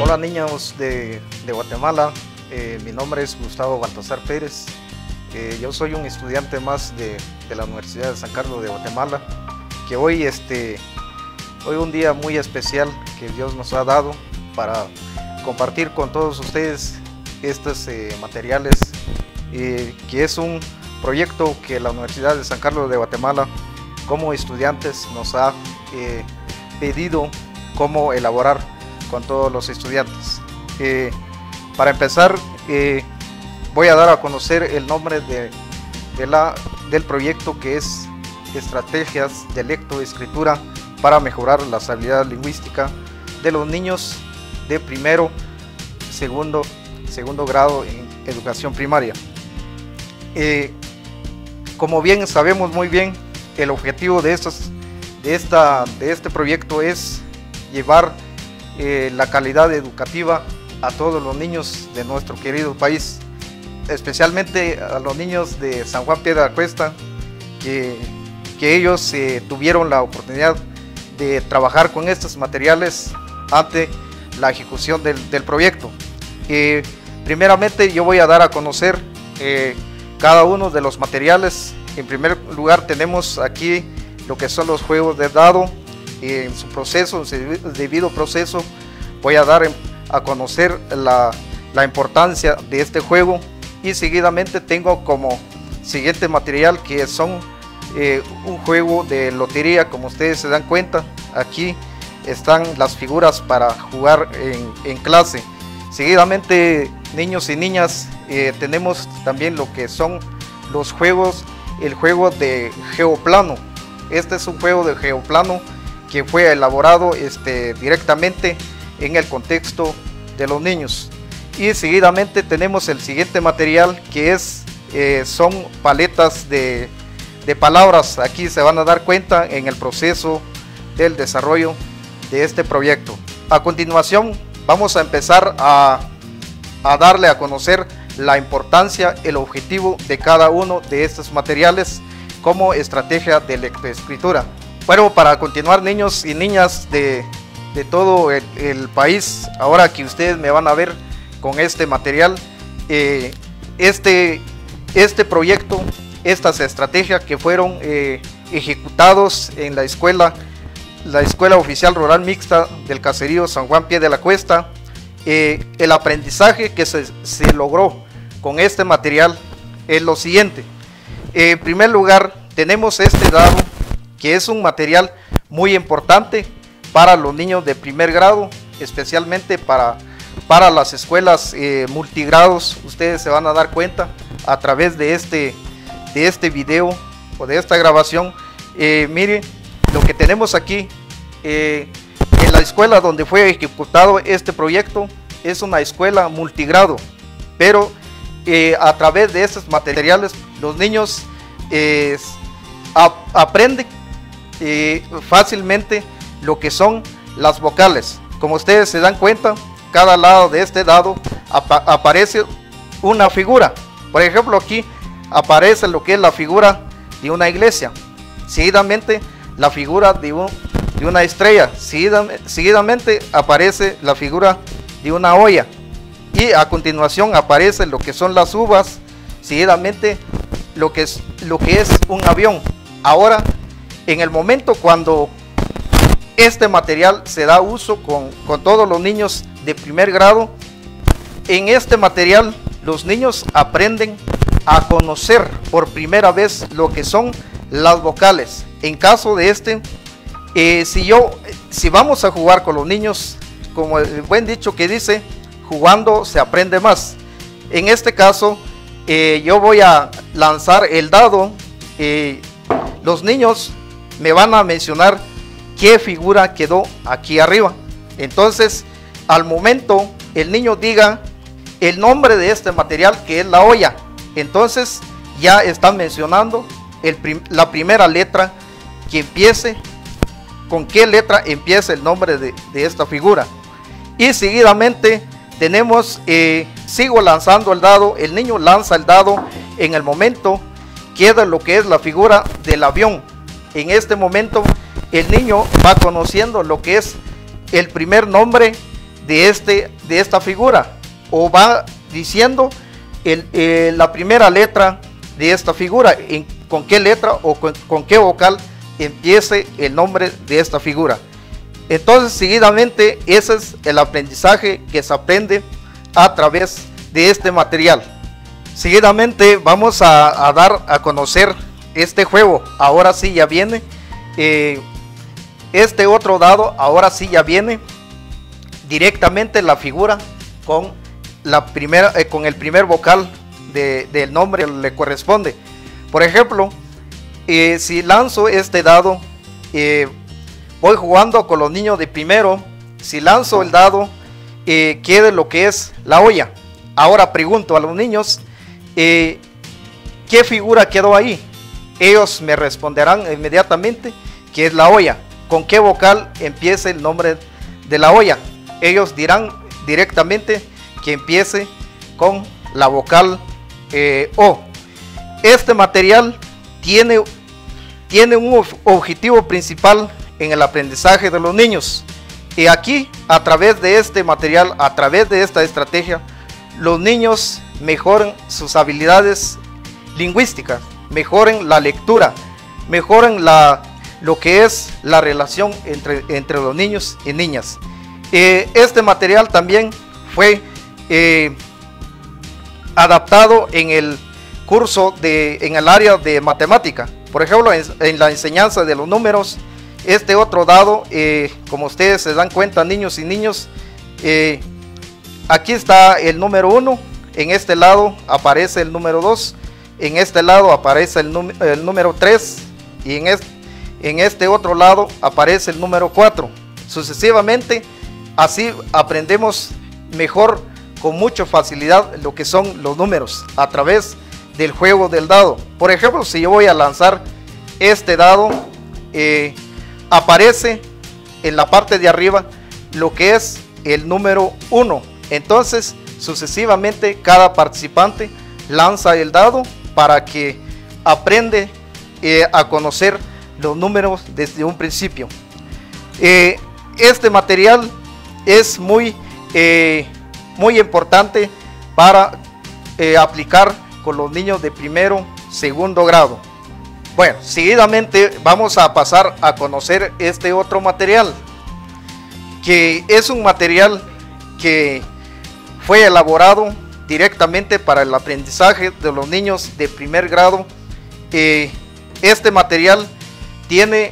Hola niños de Guatemala, mi nombre es Gustavo Baltasar Pérez. Yo soy un estudiante más de la Universidad de San Carlos de Guatemala, que hoy un día muy especial que Dios nos ha dado para compartir con todos ustedes estos materiales, que es un proyecto que la Universidad de San Carlos de Guatemala como estudiantes nos ha pedido cómo elaborar con todos los estudiantes. Para empezar, voy a dar a conocer el nombre del proyecto, que es Estrategias de Lectoescritura para mejorar las habilidades lingüísticas de los niños de primero, segundo grado en educación primaria. Como bien sabemos muy bien, el objetivo de este proyecto es llevar la calidad educativa a todos los niños de nuestro querido país, especialmente a los niños de San Juan Piedra Cuesta, que ellos tuvieron la oportunidad de trabajar con estos materiales ante la ejecución del proyecto. Primeramente yo voy a dar a conocer cada uno de los materiales. En primer lugar tenemos aquí lo que son los juegos de dado. En su proceso, en su debido proceso, voy a dar a conocer la importancia de este juego, y seguidamente tengo como siguiente material que son un juego de lotería. Como ustedes se dan cuenta, aquí están las figuras para jugar en clase. Seguidamente, niños y niñas, tenemos también lo que son los juegos, el juego de geoplano. Este es un juego de geoplano que fue elaborado directamente en el contexto de los niños. Y seguidamente tenemos el siguiente material, que son paletas de palabras. Aquí se van a dar cuenta en el proceso del desarrollo de este proyecto. A continuación vamos a empezar a darle a conocer la importancia, el objetivo de cada uno de estos materiales como estrategia de lectoescritura. Bueno, para continuar, niños y niñas de todo el país, ahora que ustedes me van a ver con este material, este proyecto, estas estrategias que fueron ejecutados en la Escuela Oficial Rural Mixta del Caserío San Juan Pie de la Cuesta, el aprendizaje que se logró con este material es lo siguiente. En primer lugar, tenemos este dado, que es un material muy importante para los niños de primer grado, especialmente para las escuelas multigrados. Ustedes se van a dar cuenta a través de este video o de esta grabación. Miren lo que tenemos aquí. En la escuela donde fue ejecutado este proyecto es una escuela multigrado, pero a través de estos materiales los niños aprenden fácilmente lo que son las vocales. Como ustedes se dan cuenta, cada lado de este dado aparece una figura. Por ejemplo, aquí aparece lo que es la figura de una iglesia, seguidamente la figura de una estrella, seguidamente aparece la figura de una olla, y a continuación aparece lo que son las uvas, seguidamente lo que es un avión. Ahora, en el momento cuando este material se da uso con todos los niños de primer grado, en este material los niños aprenden a conocer por primera vez lo que son las vocales. En caso de si vamos a jugar con los niños, como el buen dicho que dice, jugando se aprende más. En este caso, yo voy a lanzar el dado. Los niños me van a mencionar qué figura quedó aquí arriba. Entonces, al momento el niño diga el nombre de este material, que es la olla, entonces ya están mencionando la primera letra que empiece, con qué letra empieza el nombre de esta figura. Y seguidamente tenemos, sigo lanzando el dado. El niño lanza el dado. En el momento queda lo que es la figura del avión. En este momento el niño va conociendo lo que es el primer nombre de esta figura, o va diciendo la primera letra de esta figura, con qué letra o con qué vocal empiece el nombre de esta figura. Entonces, seguidamente, ese es el aprendizaje que se aprende a través de este material. Seguidamente vamos a dar a conocer este juego. Ahora sí ya viene este otro dado, ahora sí ya viene directamente la figura con con el primer vocal del nombre que le corresponde. Por ejemplo, si lanzo este dado, voy jugando con los niños de primero. Si lanzo el dado, quede lo que es la olla. Ahora pregunto a los niños, ¿qué figura quedó ahí? Ellos me responderán inmediatamente que es la olla. ¿Con qué vocal empieza el nombre de la olla? Ellos dirán directamente que empiece con la vocal O. Este material tiene un objetivo principal en el aprendizaje de los niños. Y aquí, a través de este material, a través de esta estrategia, los niños mejoran sus habilidades lingüísticas, mejoran la lectura, mejoran lo que es la relación entre los niños y niñas. Este material también fue adaptado en el curso en el área de matemática. Por ejemplo, en la enseñanza de los números, este otro dado, como ustedes se dan cuenta, niños y niños, aquí está el número 1, en este lado aparece el número 2, en este lado aparece el número 3 y en este otro lado aparece el número 4. Sucesivamente, así aprendemos mejor, con mucha facilidad, lo que son los números a través del juego del dado. Por ejemplo, si yo voy a lanzar este dado, aparece en la parte de arriba lo que es el número 1. Entonces, sucesivamente, cada participante lanza el dado para que aprende a conocer los números desde un principio. Este material es muy importante para aplicar con los niños de primero, segundo grado. Bueno, seguidamente vamos a pasar a conocer este otro material, que es un material que fue elaborado directamente para el aprendizaje de los niños de primer grado. Este material tiene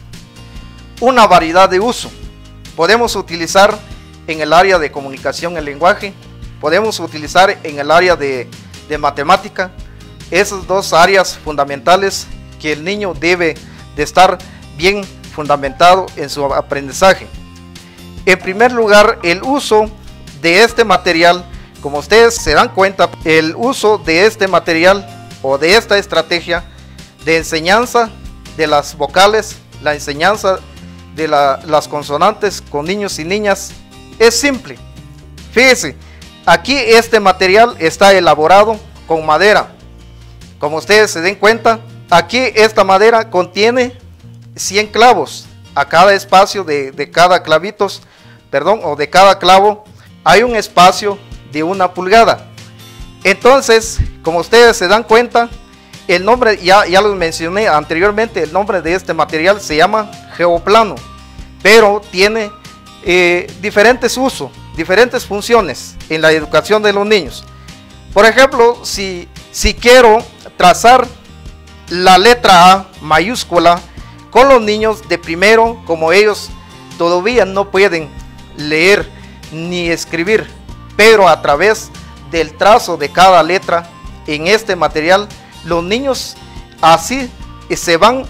una variedad de uso. Podemos utilizar en el área de comunicación en lenguaje, podemos utilizar en el área de matemática, esas dos áreas fundamentales que el niño debe de estar bien fundamentado en su aprendizaje. En primer lugar, el uso de este material, como ustedes se dan cuenta, el uso de este material o de esta estrategia de enseñanza de las vocales, la enseñanza de las consonantes con niños y niñas, es simple. Fíjense, aquí este material está elaborado con madera. Como ustedes se den cuenta, aquí esta madera contiene 100 clavos. A cada espacio de cada clavitos, perdón, o de cada clavo, hay un espacio de 1 pulgada. Entonces, como ustedes se dan cuenta, el nombre, ya lo mencioné anteriormente, el nombre de este material se llama geoplano, pero tiene diferentes usos, diferentes funciones en la educación de los niños. Por ejemplo, si quiero trazar la letra A mayúscula con los niños de primero, como ellos todavía no pueden leer ni escribir, pero a través del trazo de cada letra en este material, los niños así se van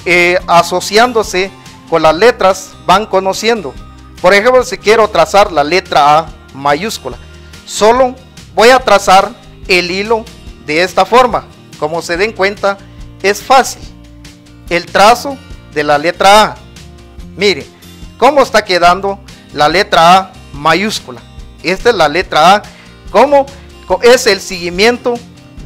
asociándose con las letras, van conociendo. Por ejemplo, si quiero trazar la letra A mayúscula, solo voy a trazar el hilo de esta forma. Como se den cuenta, es fácil el trazo de la letra A. Mire cómo está quedando la letra A mayúscula. Esta es la letra A. ¿Cómo es el seguimiento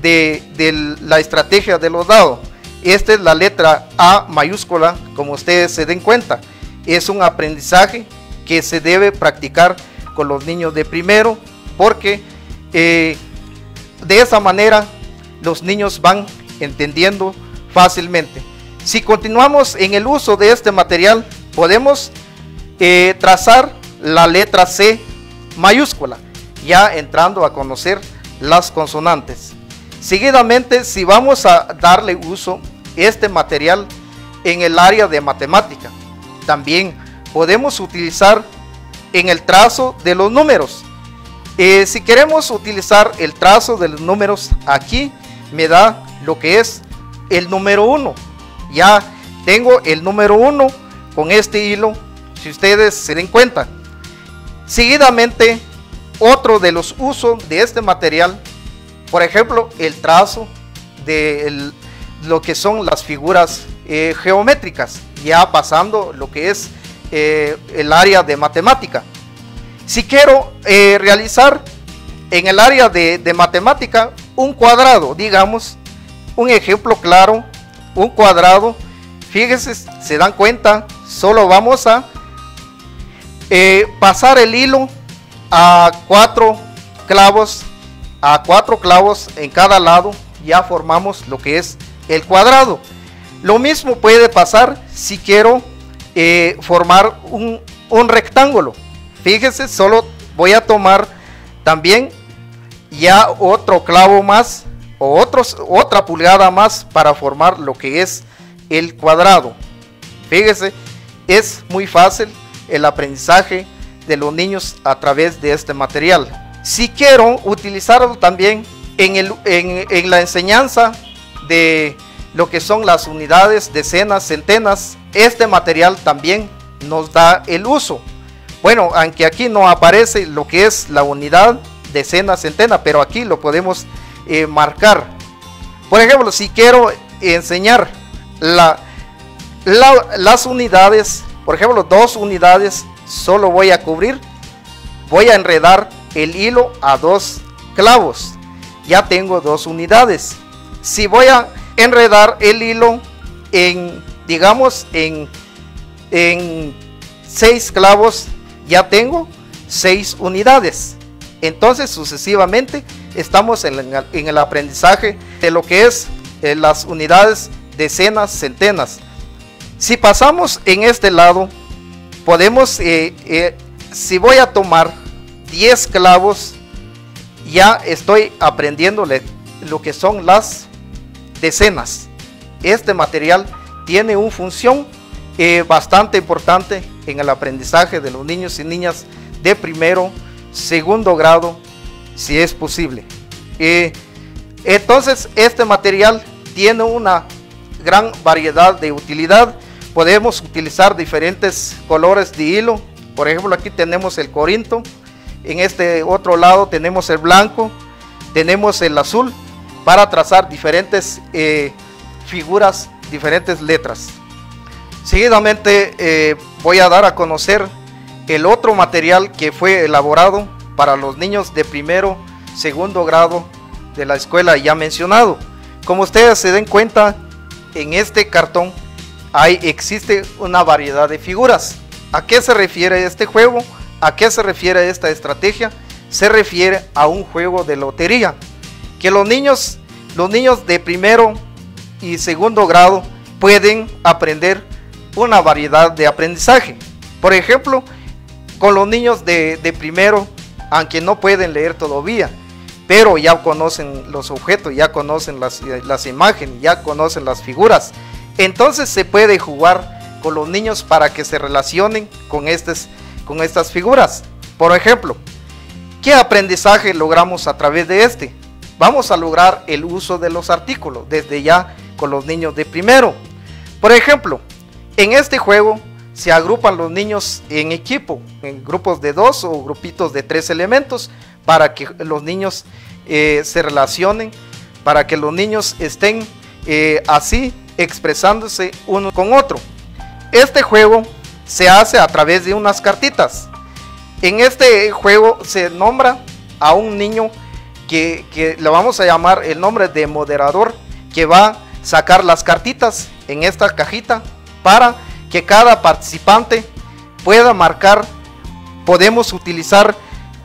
de la estrategia de los dados? Esta es la letra A mayúscula, como ustedes se den cuenta. Es un aprendizaje que se debe practicar con los niños de primero, porque de esa manera los niños van entendiendo fácilmente. Si continuamos en el uso de este material, podemos trazar la letra C mayúscula, ya entrando a conocer las consonantes. Seguidamente, si vamos a darle uso este material en el área de matemática, también podemos utilizar en el trazo de los números. Si queremos utilizar el trazo de los números, aquí me da lo que es el número 1. Ya tengo el número 1 con este hilo, si ustedes se den cuenta. Seguidamente, otro de los usos de este material, por ejemplo, el trazo de lo que son las figuras geométricas, ya pasando lo que es el área de matemática. Si quiero realizar en el área de matemática un cuadrado, digamos, un ejemplo claro, un cuadrado, fíjense, se dan cuenta, solo vamos a pasar el hilo a 4 clavos en cada lado, ya formamos lo que es el cuadrado. Lo mismo puede pasar si quiero formar un rectángulo. Fíjense, solo voy a tomar también ya otro clavo más o otra pulgada más para formar lo que es el cuadrado. Fíjense, es muy fácil el aprendizaje de los niños a través de este material. Si quiero utilizarlo también en la enseñanza de lo que son las unidades, decenas, centenas, este material también nos da el uso. Bueno, aunque aquí no aparece lo que es la unidad, decena, centena, pero aquí lo podemos marcar. Por ejemplo, si quiero enseñar las unidades, por ejemplo 2 unidades, solo voy a enredar el hilo a 2 clavos, ya tengo 2 unidades. Si voy a enredar el hilo digamos en 6 clavos, ya tengo 6 unidades. Entonces sucesivamente estamos en el aprendizaje de lo que es las unidades, decenas, centenas. Si pasamos en este lado, podemos, si voy a tomar 10 clavos, ya estoy aprendiéndole lo que son las decenas. Este material tiene una función bastante importante en el aprendizaje de los niños y niñas de primero, segundo grado, si es posible. Entonces este material tiene una gran variedad de utilidad. Podemos utilizar diferentes colores de hilo. Por ejemplo, aquí tenemos el corinto, en este otro lado tenemos el blanco, tenemos el azul, para trazar diferentes figuras, diferentes letras. Seguidamente voy a dar a conocer el otro material que fue elaborado para los niños de primero, segundo grado de la escuela ya mencionado. Como ustedes se den cuenta, en este cartón existe una variedad de figuras. ¿A qué se refiere este juego? ¿A qué se refiere esta estrategia? Se refiere a un juego de lotería que los niños de primero y segundo grado pueden aprender una variedad de aprendizaje. Por ejemplo, con los niños de primero, aunque no pueden leer todavía, pero ya conocen los objetos, ya conocen las imágenes, ya conocen las figuras. Entonces se puede jugar con los niños para que se relacionen con estas figuras. Por ejemplo, ¿qué aprendizaje logramos a través de este? Vamos a lograr el uso de los artículos desde ya con los niños de primero. Por ejemplo, en este juego se agrupan los niños en equipo, en grupos de 2 o grupitos de 3 elementos, para que los niños se relacionen, para que los niños estén así expresándose uno con otro. Este juego se hace a través de unas cartitas. En este juego se nombra a un niño que le vamos a llamar el nombre de moderador, que va a sacar las cartitas en esta cajita para que cada participante pueda marcar. Podemos utilizar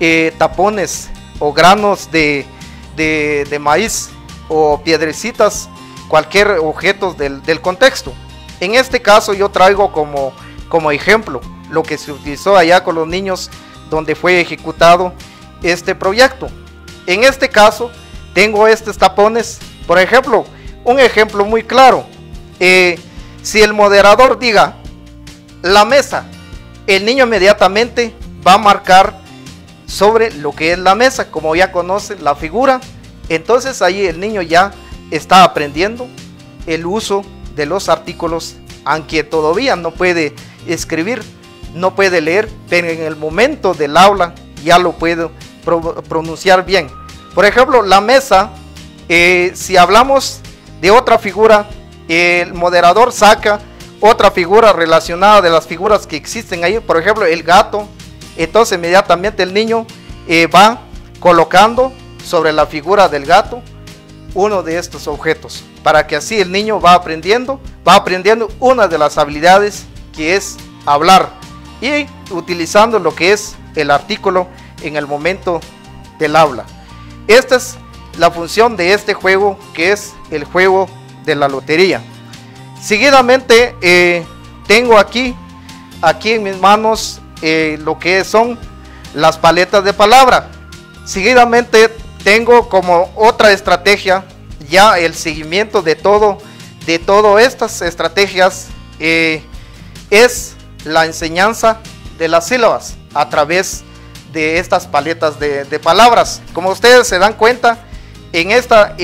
tapones o granos de maíz o piedrecitas, cualquier objeto del contexto. En este caso yo traigo como ejemplo lo que se utilizó allá con los niños donde fue ejecutado este proyecto. En este caso tengo estos tapones, por ejemplo, un ejemplo muy claro. Si el moderador diga la mesa, el niño inmediatamente va a marcar sobre lo que es la mesa, como ya conoce la figura. Entonces ahí el niño ya está aprendiendo el uso de los artículos, aunque todavía no puede escribir, no puede leer, pero en el momento del aula ya lo puede pronunciar bien. Por ejemplo, la mesa, si hablamos de otra figura, el moderador saca otra figura relacionada de las figuras que existen ahí, por ejemplo el gato. Entonces inmediatamente el niño va colocando sobre la figura del gato uno de estos objetos, para que así el niño va aprendiendo una de las habilidades, que es hablar, y utilizando lo que es el artículo en el momento del habla. Esta es la función de este juego, que es el juego de la lotería. Seguidamente tengo aquí en mis manos lo que son las paletas de palabra. Seguidamente tengo como otra estrategia ya el seguimiento de todas estas estrategias, es la enseñanza de las sílabas a través de estas paletas de palabras. Como ustedes se dan cuenta, en esta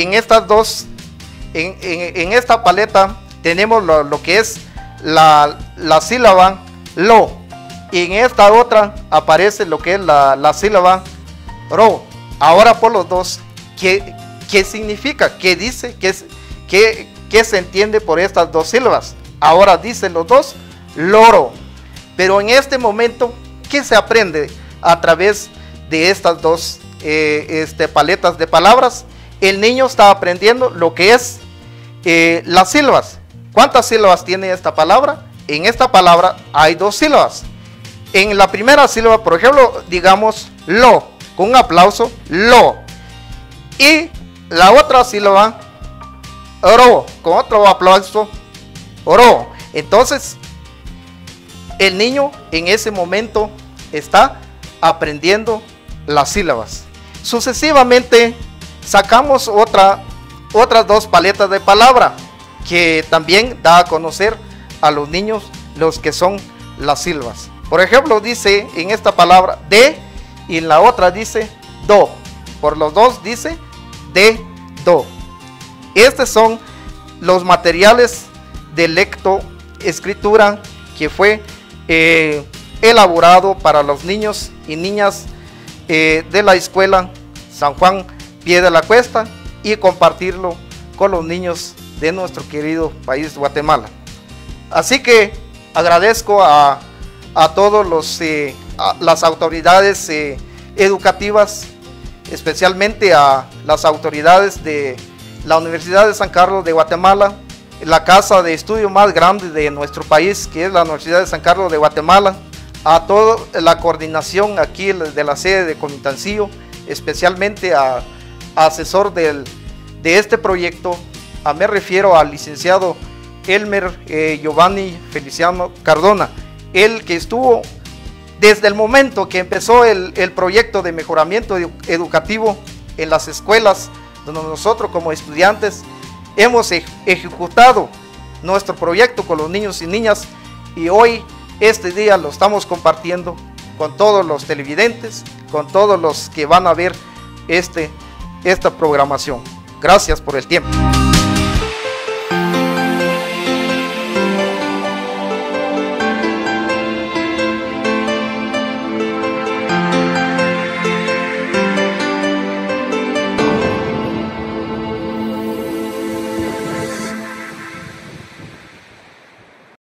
paleta tenemos lo que es la sílaba lo, y en esta otra aparece lo que es la sílaba ro. Ahora por los dos, ¿qué significa? ¿Qué dice? ¿Qué se entiende por estas dos sílabas? Ahora dicen los dos loro. Pero en este momento, ¿qué se aprende a través de estas dos paletas de palabras? El niño está aprendiendo lo que es las sílabas. ¿Cuántas sílabas tiene esta palabra? En esta palabra hay dos sílabas. En la primera sílaba, por ejemplo, digamos lo, con un aplauso, lo. Y la otra sílaba, ro, con otro aplauso, ro. Entonces, el niño en ese momento está aprendiendo las sílabas. Sucesivamente sacamos otras dos paletas de palabra que también da a conocer a los niños los que son las sílabas. Por ejemplo, dice en esta palabra de, y en la otra dice do. Por los dos dice de, do. Estos son los materiales de lectoescritura que fue elaborado para los niños y niñas de la escuela San Juan Pie de la Cuesta, y compartirlo con los niños de nuestro querido país Guatemala. Así que agradezco a todos las autoridades educativas, especialmente a las autoridades de la Universidad de San Carlos de Guatemala, la casa de estudio más grande de nuestro país, que es la Universidad de San Carlos de Guatemala, a toda la coordinación aquí de la sede de Comintancillo, especialmente a asesor de este proyecto. Me refiero al licenciado Elmer Giovanni Feliciano Cardona, el que estuvo desde el momento que empezó el proyecto de mejoramiento educativo en las escuelas, donde nosotros como estudiantes hemos ejecutado nuestro proyecto con los niños y niñas, y hoy este día lo estamos compartiendo con todos los televidentes, con todos los que van a ver esta programación. Gracias por el tiempo.